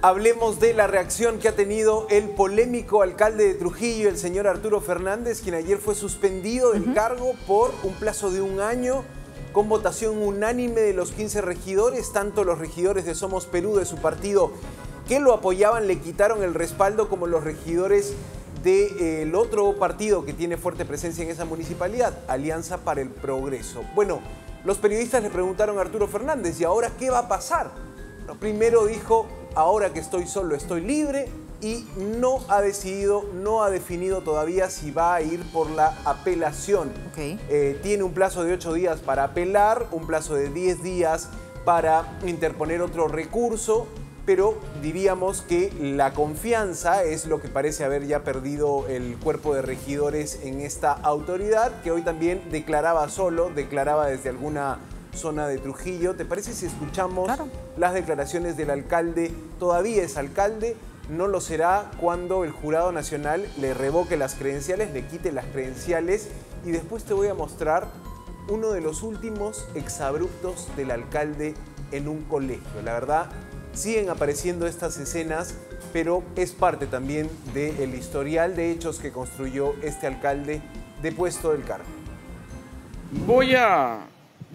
Hablemos de la reacción que ha tenido el polémico alcalde de Trujillo, el señor Arturo Fernández, quien ayer fue suspendido del cargo por un plazo de 1 año, con votación unánime de los 15 regidores, tanto los regidores de Somos Perú, de su partido, que lo apoyaban, le quitaron el respaldo, como los regidores del otro partido que tiene fuerte presencia en esa municipalidad, Alianza para el Progreso. Bueno, los periodistas le preguntaron a Arturo Fernández, ¿y ahora qué va a pasar? Bueno, primero dijo, ahora que estoy solo estoy libre, y no ha definido todavía si va a ir por la apelación. Tiene un plazo de 8 días para apelar, un plazo de 10 días para interponer otro recurso, pero diríamos que la confianza es lo que parece haber ya perdido el cuerpo de regidores en esta autoridad, que hoy también declaraba desde alguna zona de Trujillo. ¿Te parece si escuchamos las declaraciones del alcalde? Todavía es alcalde, no lo será cuando el Jurado Nacional le revoque las credenciales, le quite las credenciales, y después te voy a mostrar uno de los últimos exabruptos del alcalde en un colegio. La verdad, siguen apareciendo estas escenas, pero es parte también del historial de hechos que construyó este alcalde depuesto del cargo. Voy a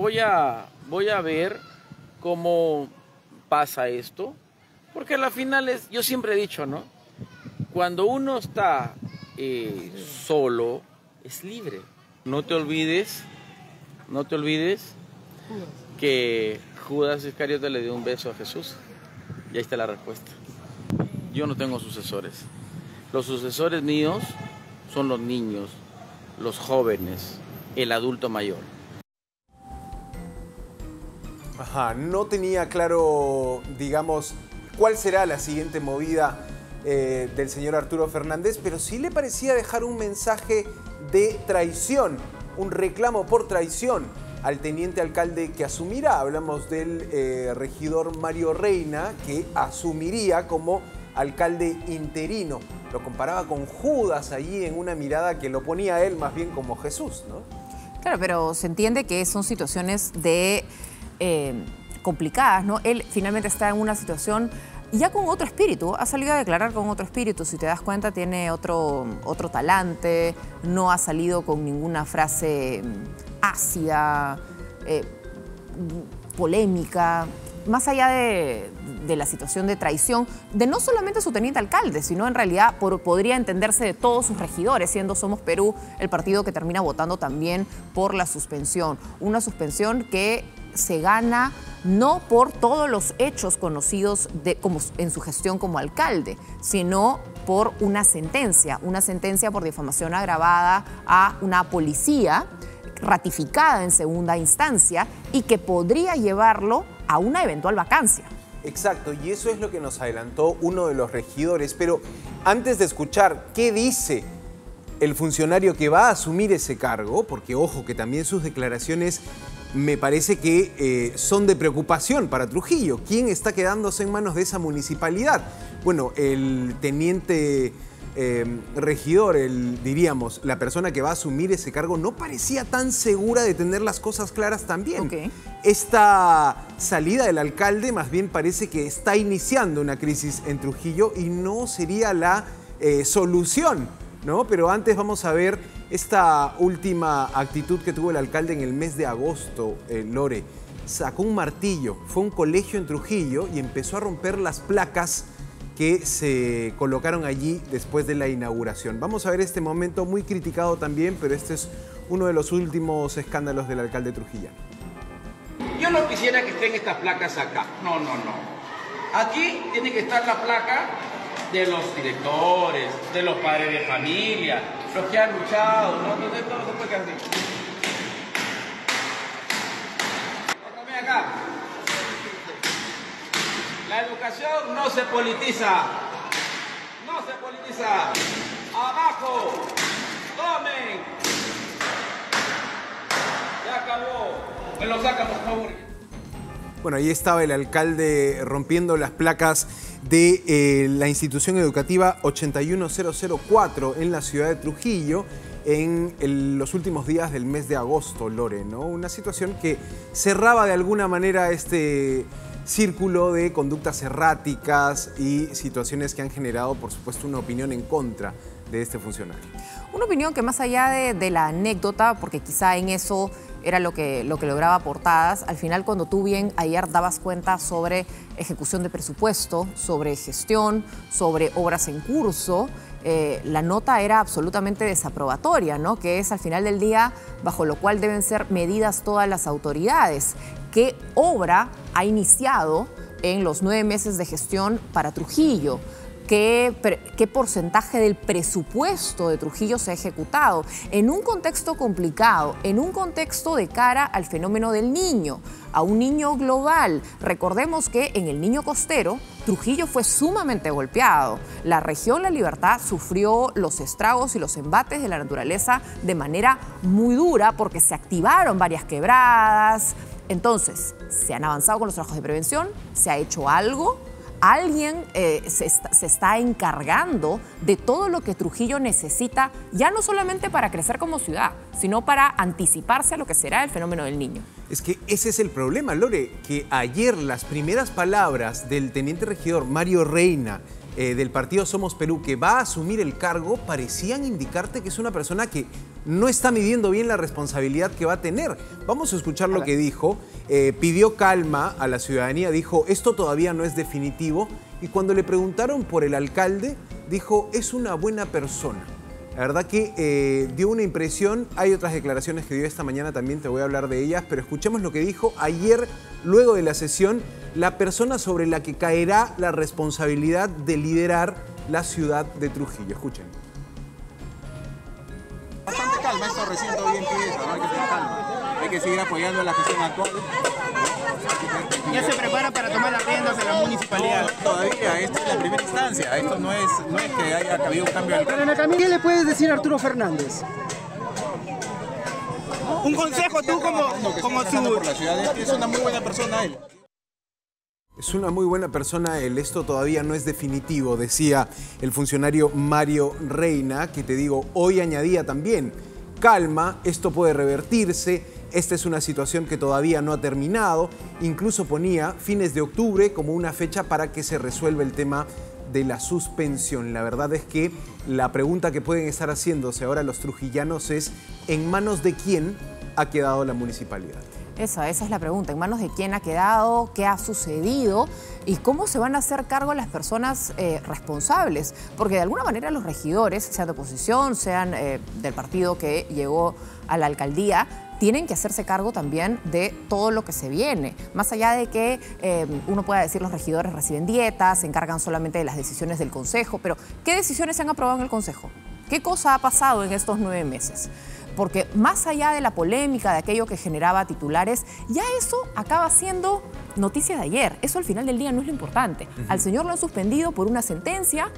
ver cómo pasa esto, porque a la final yo siempre he dicho, ¿no? Cuando uno está solo, es libre. No te olvides que Judas Iscariote le dio un beso a Jesús. Y ahí está la respuesta. Yo no tengo sucesores. Los sucesores míos son los niños, los jóvenes, el adulto mayor. No tenía claro, digamos, cuál será la siguiente movida del señor Arturo Fernández, pero sí le parecía dejar un mensaje de traición, un reclamo por traición al teniente alcalde que asumirá. Hablamos del regidor Mario Reina, que asumiría como alcalde interino. Lo comparaba con Judas allí, en una mirada que lo ponía a él más bien como Jesús, ¿no? Claro, pero se entiende que son situaciones complicadas, ¿no? Él finalmente está en una situación ya con otro espíritu, ha salido a declarar con otro espíritu. Si te das cuenta, tiene otro talante, no ha salido con ninguna frase ácida, polémica, más allá de la situación de traición de no solamente su teniente alcalde, sino en realidad podría entenderse de todos sus regidores, siendo Somos Perú el partido que termina votando también por la suspensión. Una suspensión que se gana no por todos los hechos conocidos como en su gestión como alcalde, sino por una sentencia por difamación agravada a una policía ratificada en segunda instancia y que podría llevarlo a una eventual vacancia. Exacto, y eso es lo que nos adelantó uno de los regidores. Pero antes de escuchar qué dice el funcionario que va a asumir ese cargo, porque ojo que también sus declaraciones me parece que son de preocupación para Trujillo. ¿Quién está quedándose en manos de esa municipalidad? Bueno, el teniente regidor, diríamos, la persona que va a asumir ese cargo, no parecía tan segura de tener las cosas claras también. Esta salida del alcalde más bien parece que está iniciando una crisis en Trujillo y no sería la solución, ¿no? Pero antes vamos a ver esta última actitud que tuvo el alcalde en el mes de agosto, Lore. Sacó un martillo, fue a un colegio en Trujillo y empezó a romper las placas que se colocaron allí después de la inauguración. Vamos a ver este momento muy criticado también, pero este es uno de los últimos escándalos del alcalde trujillano. Yo no quisiera que estén estas placas acá. No. Aquí tiene que estar la placa de los directores, de los padres de familia, los que han luchado, ¿no? Entonces todo se puede quedar así. Déjame acá. La educación no se politiza. No se politiza. Abajo. Tomen. Ya acabó. Me lo sacan, por favor. Bueno, ahí estaba el alcalde rompiendo las placas de la institución educativa 81004 en la ciudad de Trujillo en los últimos días del mes de agosto, Lore, ¿no? Una situación que cerraba de alguna manera este círculo de conductas erráticas y situaciones que han generado, por supuesto, una opinión en contra de este funcionario. Una opinión que más allá de la anécdota, porque quizá en eso era lo que lograba portadas, al final cuando tú bien ayer dabas cuenta sobre ejecución de presupuesto, sobre gestión, sobre obras en curso, la nota era absolutamente desaprobatoria, ¿no? Que es al final del día bajo lo cual deben ser medidas todas las autoridades. ¿Qué obra ha iniciado en los 9 meses de gestión para Trujillo? ¿Qué porcentaje del presupuesto de Trujillo se ha ejecutado? En un contexto complicado, en un contexto de cara al fenómeno del niño, a un niño global. Recordemos que en el niño costero, Trujillo fue sumamente golpeado. La región La Libertad sufrió los estragos y los embates de la naturaleza de manera muy dura porque se activaron varias quebradas. Entonces, se han avanzado con los trabajos de prevención, se ha hecho algo. Alguien se está encargando de todo lo que Trujillo necesita, ya no solamente para crecer como ciudad, sino para anticiparse a lo que será el fenómeno del niño. Es que ese es el problema, Lore, que ayer las primeras palabras del teniente regidor Mario Reina, del partido Somos Perú, que va a asumir el cargo, parecían indicarte que es una persona que no está midiendo bien la responsabilidad que va a tener. Vamos a escuchar lo que dijo. Pidió calma a la ciudadanía, dijo, esto todavía no es definitivo. Y cuando le preguntaron por el alcalde, dijo, es una buena persona. La verdad que dio una impresión. Hay otras declaraciones que dio esta mañana, también te voy a hablar de ellas, pero escuchemos lo que dijo ayer, luego de la sesión, la persona sobre la que caerá la responsabilidad de liderar la ciudad de Trujillo. Escuchen. Bastante calma, esto recién todavía empieza, ¿no? Hay que tener calma. Hay que seguir apoyando la gestión actual. ¿Ya se prepara para tomar las riendas de la municipalidad? No, todavía, esta es la primera instancia. Esto no es que haya habido un cambio al... ¿Qué le puedes decir a Arturo Fernández? Un consejo tú como pasando por la ciudad, es una muy buena persona él. Es una muy buena persona él, esto todavía no es definitivo, decía el funcionario Mario Reina, que te digo, hoy añadía también, calma, esto puede revertirse, esta es una situación que todavía no ha terminado, incluso ponía fines de octubre como una fecha para que se resuelva el tema de la suspensión. La verdad es que la pregunta que pueden estar haciéndose ahora los trujillanos es, ¿en manos de quién ha quedado la municipalidad? Esa es la pregunta. ¿En manos de quién ha quedado? ¿Qué ha sucedido? ¿Y cómo se van a hacer cargo las personas responsables? Porque de alguna manera los regidores, sean de oposición, sean del partido que llegó a la alcaldía, tienen que hacerse cargo también de todo lo que se viene. Más allá de que uno pueda decir los regidores reciben dietas, se encargan solamente de las decisiones del Consejo, pero ¿qué decisiones se han aprobado en el Consejo? ¿Qué cosa ha pasado en estos 9 meses? Porque más allá de la polémica, de aquello que generaba titulares, ya eso acaba siendo noticia de ayer. Eso al final del día no es lo importante. Al señor lo han suspendido por una sentencia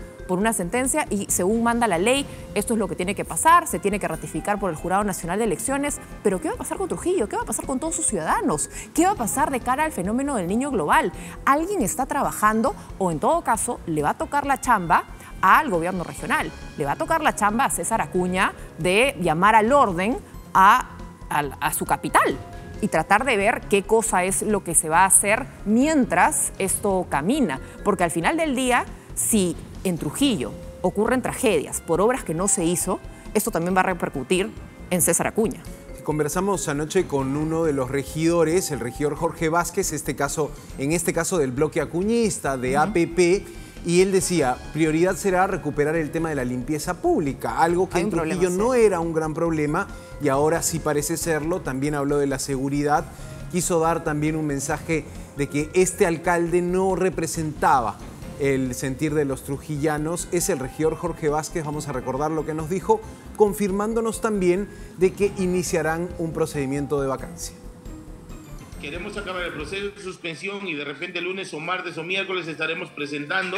y según manda la ley, esto es lo que tiene que pasar, se tiene que ratificar por el Jurado Nacional de Elecciones. Pero ¿qué va a pasar con Trujillo? ¿Qué va a pasar con todos sus ciudadanos? ¿Qué va a pasar de cara al fenómeno del niño global? ¿Alguien está trabajando o en todo caso le va a tocar la chamba al gobierno regional? Le va a tocar la chamba a César Acuña de llamar al orden a su capital y tratar de ver qué cosa es lo que se va a hacer mientras esto camina. Porque al final del día, si en Trujillo ocurren tragedias por obras que no se hizo, esto también va a repercutir en César Acuña. Conversamos anoche con uno de los regidores, el regidor Jorge Vázquez, en este caso del bloque acuñista, de APP, y él decía, prioridad será recuperar el tema de la limpieza pública, algo que en Trujillo no era un gran problema y ahora sí parece serlo. También habló de la seguridad, quiso dar también un mensaje de que este alcalde no representaba el sentir de los trujillanos. Es el regidor Jorge Vázquez, vamos a recordar lo que nos dijo, confirmándonos también de que iniciarán un procedimiento de vacancia. Queremos acabar el proceso de suspensión y de repente lunes o martes o miércoles estaremos presentando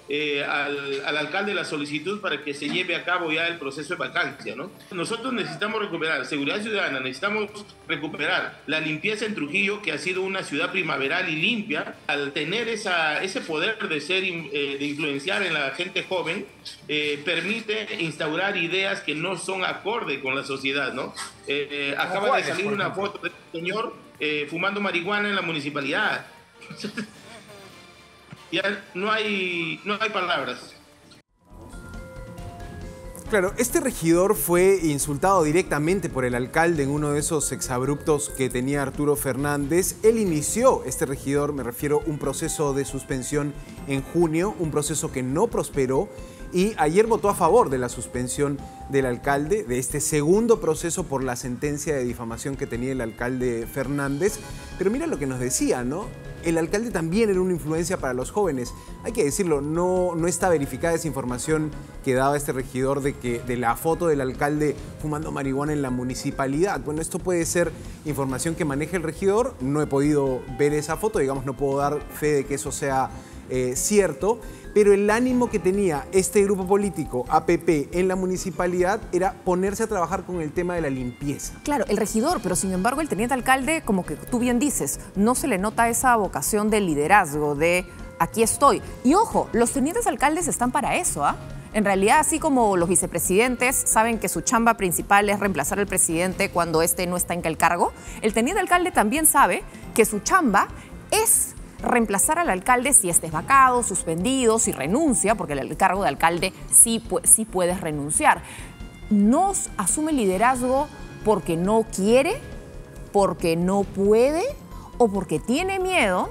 al alcalde la solicitud para que se lleve a cabo ya el proceso de vacancia, ¿no? Nosotros necesitamos recuperar seguridad ciudadana, necesitamos recuperar la limpieza en Trujillo, que ha sido una ciudad primaveral y limpia. Al tener ese poder de influenciar en la gente joven, permite instaurar ideas que no son acorde con la sociedad, ¿no? Acaba de salir una foto de un señor fumando marihuana en la municipalidad. Ya no hay palabras. Claro, este regidor fue insultado directamente por el alcalde en uno de esos exabruptos que tenía Arturo Fernández. Él inició, este regidor, me refiero, un proceso de suspensión en junio, un proceso que no prosperó, y ayer votó a favor de la suspensión del alcalde, de este segundo proceso por la sentencia de difamación que tenía el alcalde Fernández. Pero mira lo que nos decía, ¿no? El alcalde también era una influencia para los jóvenes. Hay que decirlo, no está verificada esa información que daba este regidor de la foto del alcalde fumando marihuana en la municipalidad. Bueno, esto puede ser información que maneja el regidor. No he podido ver esa foto, digamos, no puedo dar fe de que eso sea cierto. Pero el ánimo que tenía este grupo político, APP, en la municipalidad era ponerse a trabajar con el tema de la limpieza. Claro, el regidor, pero sin embargo el teniente alcalde, como que tú bien dices, no se le nota esa vocación de liderazgo, de aquí estoy. Y ojo, los tenientes alcaldes están para eso, ¿ah? En realidad, así como los vicepresidentes saben que su chamba principal es reemplazar al presidente cuando éste no está en el cargo, el teniente alcalde también sabe que su chamba es reemplazar al alcalde si este es vacado, suspendido, si renuncia, porque el cargo de alcalde sí puedes renunciar. No asume liderazgo porque no quiere, porque no puede o porque tiene miedo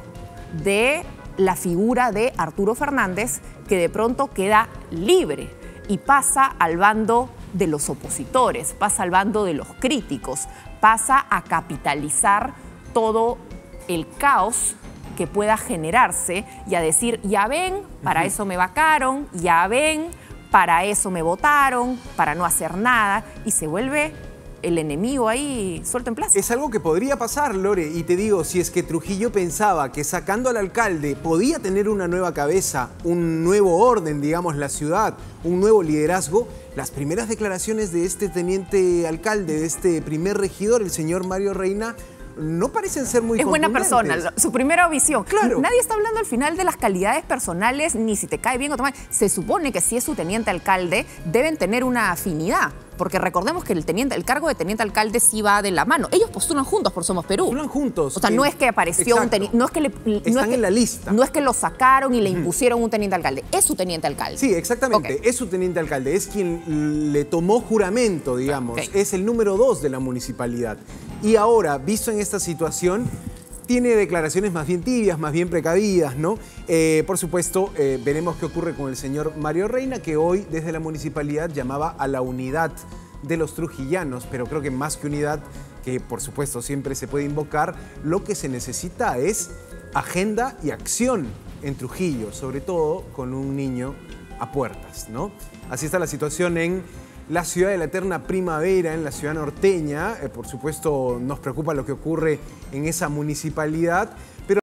de la figura de Arturo Fernández, que de pronto queda libre y pasa al bando de los opositores, pasa al bando de los críticos, pasa a capitalizar todo el caos que pueda generarse y a decir, ya ven, para eso me vacaron, ya ven, para eso me votaron, para no hacer nada, y se vuelve el enemigo ahí suelto en plaza. Es algo que podría pasar, Lore, y te digo, si es que Trujillo pensaba que sacando al alcalde podía tener una nueva cabeza, un nuevo orden, digamos, la ciudad, un nuevo liderazgo, las primeras declaraciones de este teniente alcalde, de este primer regidor, el señor Mario Reina, no parecen ser muy buena persona, su primera visión. Claro. Nadie está hablando al final de las calidades personales, ni si te cae bien o te mal. Se supone que si es su teniente alcalde, deben tener una afinidad. Porque recordemos que el cargo de teniente alcalde sí va de la mano. Ellos postulan juntos por Somos Perú. Postulan juntos. O sea, no es que apareció un teniente... No es que están en la lista. No es que lo sacaron y le impusieron un teniente alcalde. Es su teniente alcalde. Sí, exactamente. Okay. Es su teniente alcalde. Es quien le tomó juramento, digamos. Okay. Es el número 2 de la municipalidad. Y ahora, visto en esta situación, tiene declaraciones más bien tibias, más bien precavidas, ¿no? Por supuesto, veremos qué ocurre con el señor Mario Reina, que hoy desde la municipalidad llamaba a la unidad de los trujillanos, pero creo que más que unidad, que por supuesto siempre se puede invocar, lo que se necesita es agenda y acción en Trujillo, sobre todo con un niño a puertas, ¿no? Así está la situación en la ciudad de la eterna primavera, en la ciudad norteña. Por supuesto, nos preocupa lo que ocurre en esa municipalidad,